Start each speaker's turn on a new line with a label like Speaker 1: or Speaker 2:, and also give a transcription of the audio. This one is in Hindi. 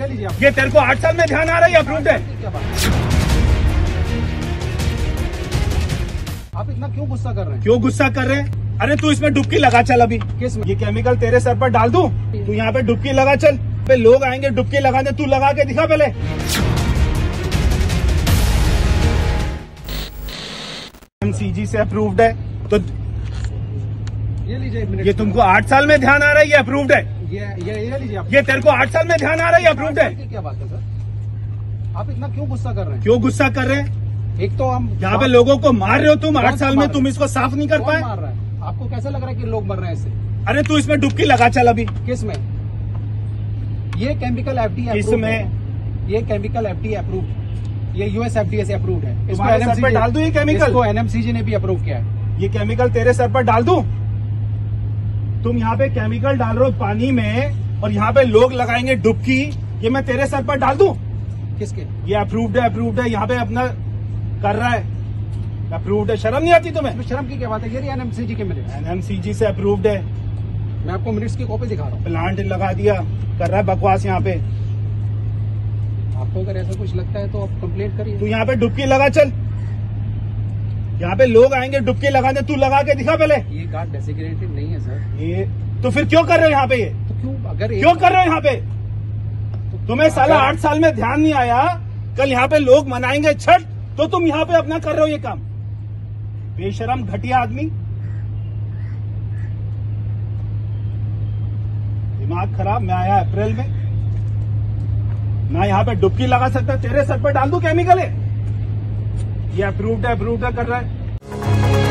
Speaker 1: ये लीजिए आप।
Speaker 2: ये तेरे को 8 साल में ध्यान आ रहा है, अप्रूव्ड है।
Speaker 1: क्या बात है? आप इतना क्यों गुस्सा कर रहे हैं?
Speaker 2: क्यों गुस्सा कर रहे हैं? अरे तू इसमें डुबकी लगा चल अभी।
Speaker 1: किस में?
Speaker 2: ये केमिकल तेरे सर पर डाल दूं? तू यहाँ पे डुबकी लगा चल। पे लोग आएंगे डुबकी लगाने, तू लगा के दिखा पहले। एमसीजी से अप्रूव्ड है तो
Speaker 1: ये लीजिए एक मिनट।
Speaker 2: ये तुमको 8 साल में ध्यान आ रहा है, ये अप्रूव्ड है।
Speaker 1: ये लीजिए आप।
Speaker 2: ये तेरे को 8 साल में ध्यान आ रहा है, ये अप्रूव्ड है।
Speaker 1: क्या बात है सर? आप इतना क्यों गुस्सा कर रहे हैं?
Speaker 2: क्यों गुस्सा कर रहे हैं?
Speaker 1: एक तो हम
Speaker 2: यहाँ पे लोगों को मार रहे हो तुम। 8 साल में
Speaker 1: मार
Speaker 2: तुम
Speaker 1: रहे?
Speaker 2: इसको साफ नहीं कर
Speaker 1: कौन
Speaker 2: पाए।
Speaker 1: मार रहा है? आपको कैसा लग रहा है कि लोग मर रहे हैं इससे?
Speaker 2: अरे तू इसमें डुबकी लगा चल अभी।
Speaker 1: किस में? ये केमिकल एफडीए
Speaker 2: इसमें
Speaker 1: ये केमिकल एफडीए अप्रूव्ड, ये यूएस एफडीए से अप्रूव्ड है। इसको
Speaker 2: तुम्हारे सर पर डाल दूं ये केमिकल?
Speaker 1: इसको एनएमसीजी ने भी अप्रूव किया है।
Speaker 2: ये केमिकल तेरे सर पर डाल दूं? तुम यहाँ पे केमिकल डाल रहे हो पानी में और यहाँ पे लोग लगाएंगे डुबकी, ये मैं तेरे सर पर डाल दूं?
Speaker 1: किसके?
Speaker 2: ये अप्रूव्ड है, यहाँ पे अपना कर रहा है, अप्रूव्ड है। शर्म नहीं आती तुम्हें?
Speaker 1: इसमें शर्म की क्या बात है? ये एनएमसीजी के मिनट्स,
Speaker 2: एनएमसीजी से अप्रूव्ड है।
Speaker 1: मैं आपको मिनट्स की कॉपी दिखा रहा हूँ।
Speaker 2: प्लांट लगा दिया, कर रहा है बकवास यहाँ पे।
Speaker 1: आपको अगर ऐसा कुछ लगता है तो आप कंप्लेंट करिए।
Speaker 2: तू यहाँ पे डुबकी लगा चल। यहाँ पे लोग आएंगे डुबकी लगाने, तू लगा के दिखा पहले।
Speaker 1: ये गार्ड डेसिग्नेटेड नहीं है सर।
Speaker 2: ये तो फिर क्यों कर रहे हो यहाँ पे? ये
Speaker 1: तो क्यों अगर
Speaker 2: क्यों कर रहे हो यहाँ पे? तुम्हें साला 8 साल में ध्यान नहीं आया, कल यहाँ पे लोग मनाएंगे छठ तो तुम यहाँ पे अपना कर रहे हो ये काम। बेशरम घटिया आदमी, दिमाग खराब। मैं आया अप्रैल में ना, यहाँ पे डुबकी लगा सकता, तेरे सर पर डाल दूं केमिकल है। ये अप्रूव्ड है कर रहा है।